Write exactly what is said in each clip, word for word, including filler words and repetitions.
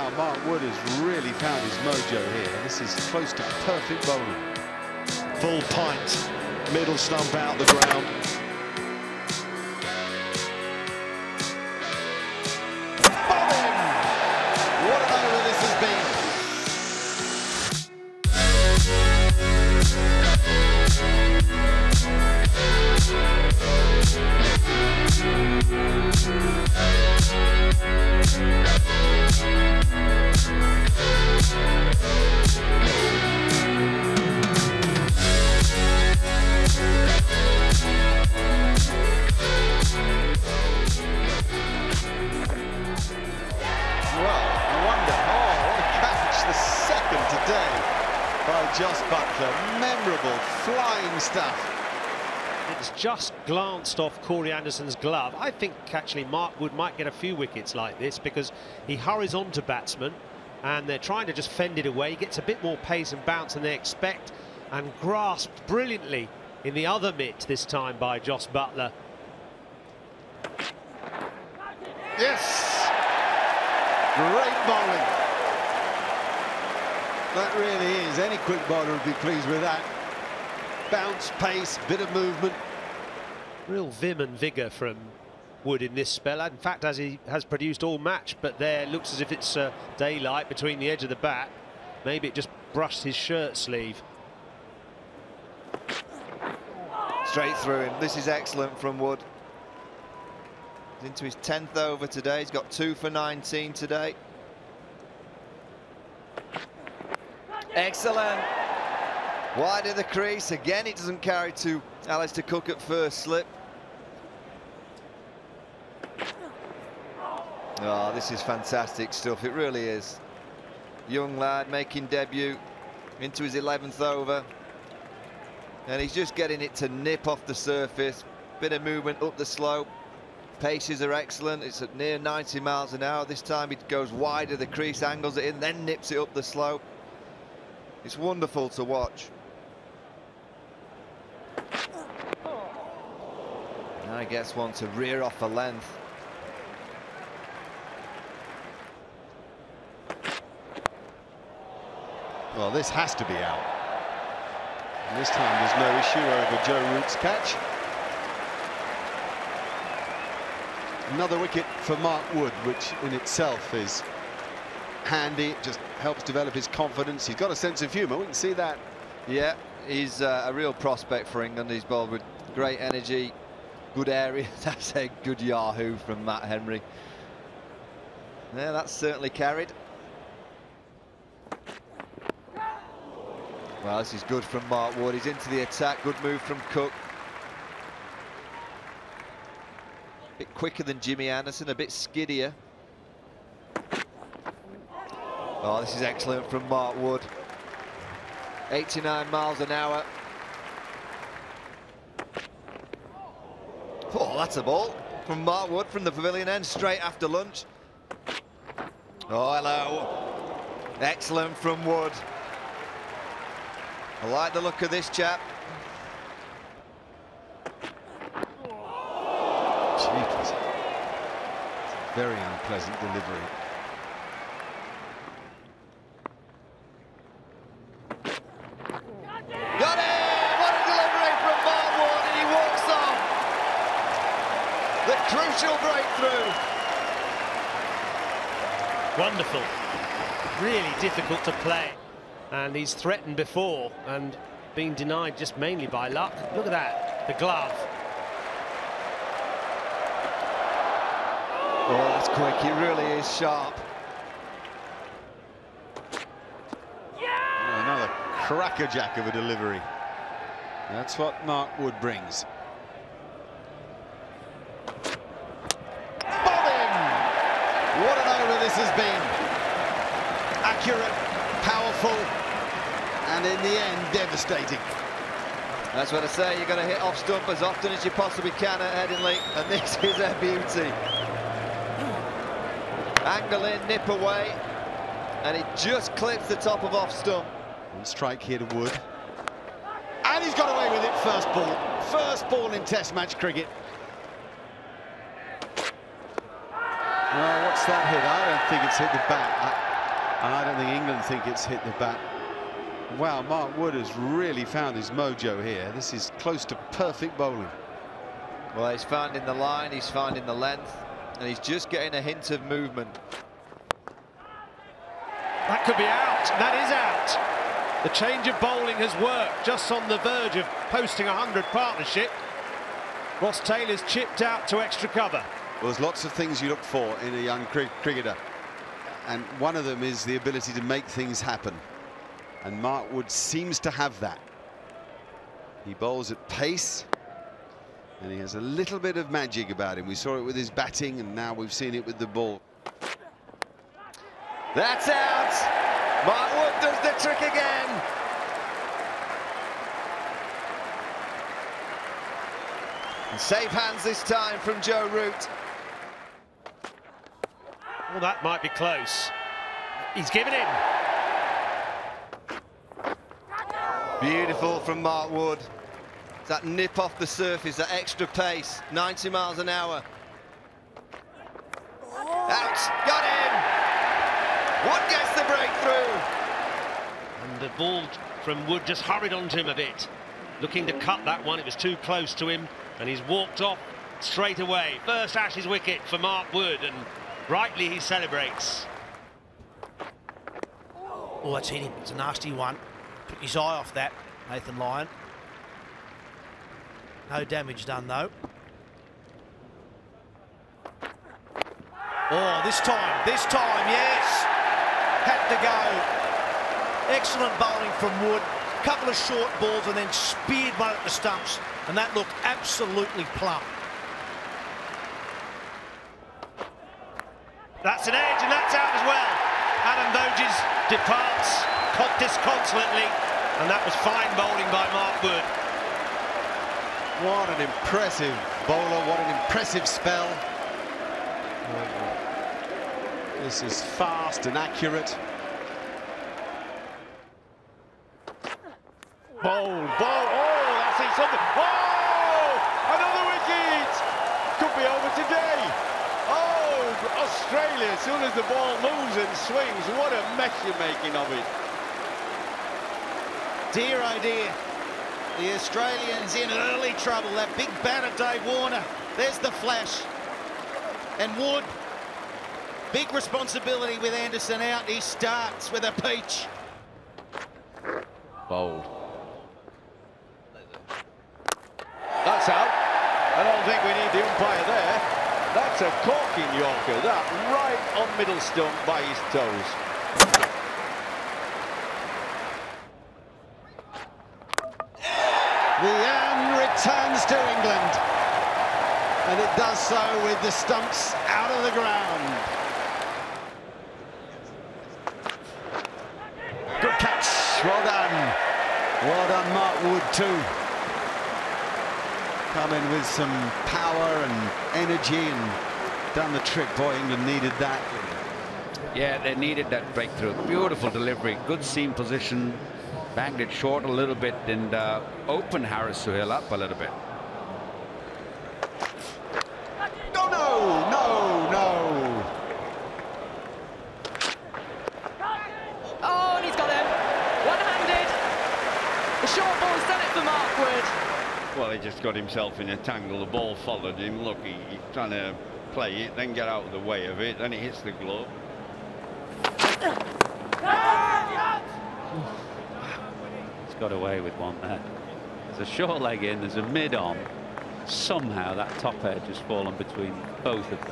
Wow, Mark Wood has really found his mojo here. This is close to perfect bowling. Full pint, middle stump out the ground. Bowling! What an over this has been. Just Butler, memorable flying stuff. It's just glanced off Corey Anderson's glove. I think actually Mark Wood might get a few wickets like this because he hurries on to batsmen and they're trying to just fend it away. He gets a bit more pace and bounce than they expect, and grasped brilliantly in the other mitt this time by Joss Butler. Yes! Great bowling. That really is. Any quick bowler would be pleased with that. Bounce, pace, bit of movement. Real vim and vigour from Wood in this spell. In fact, as he has produced all match, but there looks as if it's uh, daylight between the edge of the bat. Maybe it just brushed his shirt sleeve. Straight through him. This is excellent from Wood. He's into his tenth over today. He's got two for nineteen today. Excellent. Wide of the crease. Again, it doesn't carry to Alistair Cook at first slip. Oh, this is fantastic stuff. It really is. Young lad making debut into his eleventh over. And he's just getting it to nip off the surface. Bit of movement up the slope. Paces are excellent. It's at near ninety miles an hour. This time it goes wide of the crease, angles it in, then nips it up the slope. It's wonderful to watch. Now he gets one to rear off the length. Well, this has to be out. And this time there's no issue over Joe Root's catch. Another wicket for Mark Wood, which in itself is handy. It just helps develop his confidence. He's got a sense of humour, we can see that. Yeah, he's uh, a real prospect for England. He's bowled with great energy, good area. That's a good Yahoo from Matt Henry. Yeah, that's certainly carried. Well, this is good from Mark Wood. He's into the attack. Good move from Cook. A bit quicker than Jimmy Anderson, a bit skiddier. Oh, this is excellent from Mark Wood. eighty-nine miles an hour. Oh, that's a ball from Mark Wood from the pavilion end, straight after lunch. Oh, hello. Excellent from Wood. I like the look of this chap. Jeepers. It's a very unpleasant delivery. Got it! What a delivery from Mark Wood, and he walks off. The crucial breakthrough. Wonderful. Really difficult to play. And he's threatened before and been denied just mainly by luck. Look at that, the glove. Oh, that's quick. It really is sharp. Yeah. Another crackerjack of a delivery. That's what Mark Wood brings. Bowling! What an over this has been. Accurate, powerful, and in the end, devastating. That's what I say. You're going to hit off stump as often as you possibly can at Headingley, and this is a beauty. Angle in, nip away, and it just clips the top of off stump. One strike here to Wood. And he's got away with it. First ball. First ball in Test match cricket. Well, what's that hit? I don't think it's hit the bat. I And I don't think England think it's hit the bat. Wow, Mark Wood has really found his mojo here. This is close to perfect bowling. Well, he's finding the line, he's finding the length, and he's just getting a hint of movement. That could be out. That is out. The change of bowling has worked, just on the verge of posting a hundred partnership. Ross Taylor's chipped out to extra cover. Well, there's lots of things you look for in a young cri cricketer, and one of them is the ability to make things happen. And Mark Wood seems to have that. He bowls at pace, and he has a little bit of magic about him. We saw it with his batting, and now we've seen it with the ball. That's out. Mark Wood does the trick again. And safe hands this time from Joe Root. Well, that might be close. He's given in. Beautiful from Mark Wood. That nip off the surface, that extra pace, ninety miles an hour. Out, got him. Wood gets the breakthrough. And the ball from Wood just hurried onto him a bit. Looking to cut that one, it was too close to him, and he's walked off straight away. First Ashes wicket for Mark Wood, and rightly he celebrates. Oh, that's hit him. It's a nasty one. Took his eye off that, Nathan Lyon. No damage done, though. Oh, this time, this time, yes. Had to go. Excellent bowling from Wood. Couple of short balls and then speared one at the stumps. And that looked absolutely plump. That's an edge, and that's out as well. Adam Voges departs disconsolately, and that was fine bowling by Mark Wood. What an impressive bowler, what an impressive spell. This is fast and accurate. Bowl, bowl, oh, that's it, something. Oh, another wicket. Could be over today. Oh, Australia, as soon as the ball moves and swings, what a mess you're making of it. Dear, oh dear. The Australians in early trouble. That big batter, Dave Warner. There's the flash. And Wood, big responsibility with Anderson out. He starts with a peach. Bold. That's out. I don't think we need the umpire there. That's a corking Yorker. That right on middle stump by his toes. The Yan returns to England, and it does so with the stumps out of the ground. Good catch, well done. Well done, Mark Wood too. Come in with some power and energy and done the trick. Boy, England needed that. Yeah, they needed that breakthrough. Beautiful delivery, good seam position. Banged it short a little bit and uh, opened Harris Suhail up a little bit. No, no, no, no. Oh, and he's got him. One-handed. The short ball's done it for Mark Wood. Well, he just got himself in a tangle. The ball followed him. Look, he, he's trying to play it, then get out of the way of it. Then he hits the glove. He's got away with one there. There's a short leg in, there's a mid on. Somehow that top edge has fallen between both of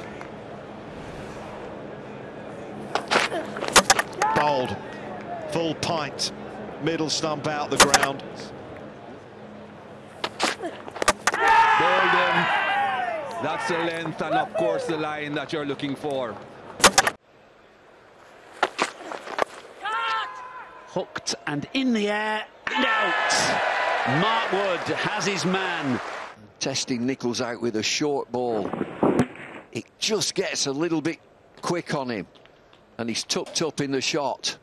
them. Bowled. Full pint. Middle stump out the ground. Golden. That's the length and of course the line that you're looking for. Hooked and in the air and out. Mark Wood has his man. Testing Nicholls out with a short ball. It just gets a little bit quick on him, and he's tucked up in the shot.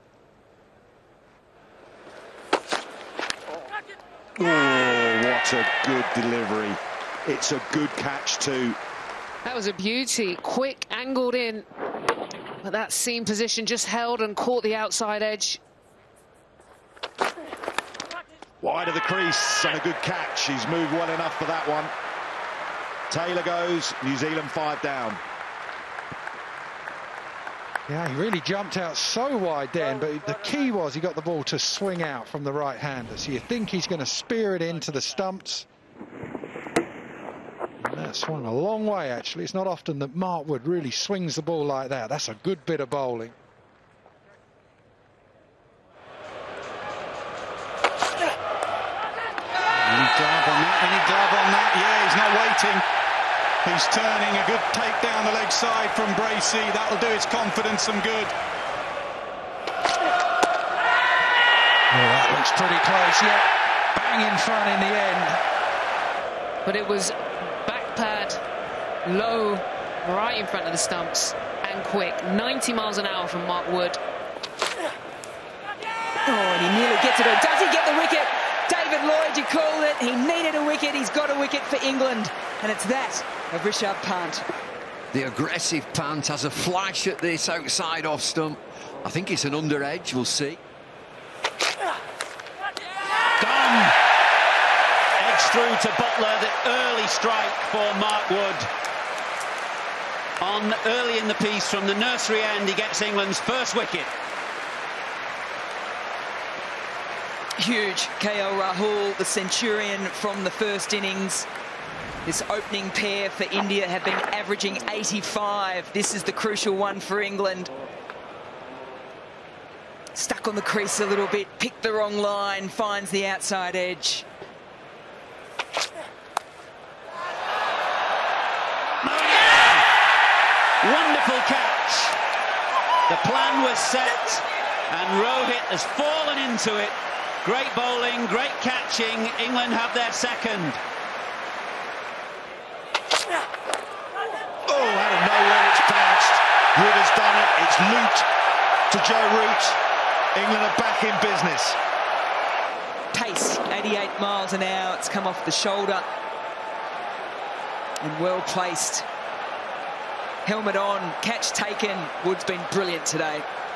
Oh, what a good delivery. It's a good catch too. That was a beauty. Quick, angled in. But that seam position just held and caught the outside edge. Wide of the crease and a good catch. He's moved well enough for that one. Taylor goes, New Zealand five down. Yeah, he really jumped out so wide then, but the key was he got the ball to swing out from the right-hander. So you think he's going to spear it into the stumps. And that swung a long way, actually. It's not often that Mark Wood really swings the ball like that. That's a good bit of bowling. Any glove on that? Any glove on that? Yeah, he's not waiting. He's turning a good take down the leg side from Bracey. That'll do his confidence some good. Oh, that looks pretty close, yeah. Bang in front in the end. But it was back pad, low, right in front of the stumps, and quick. ninety miles an hour from Mark Wood. Oh, and he nearly gets it. Does he get the wicket? David Lloyd, you called it. He needed a wicket. He's got a wicket for England. And it's that of Rishabh Pant. The aggressive Pant has a flash at this outside off stump. I think it's an under edge, we'll see. Gone! Edge through to Butler, the early strike for Mark Wood. On early in the piece from the nursery end, he gets England's first wicket. Huge. K L Rahul, the centurion from the first innings. This opening pair for India have been averaging eighty-five. This is the crucial one for England. Stuck on the crease a little bit, picked the wrong line, finds the outside edge. Wonderful catch. The plan was set and Rohit has fallen into it. Great bowling, great catching. England have their second. Oh, out of nowhere it's bounced. Wood has done it. It's looped to Joe Root. England are back in business. Pace, eighty-eight miles an hour. It's come off the shoulder. And well placed. Helmet on, catch taken. Wood's been brilliant today.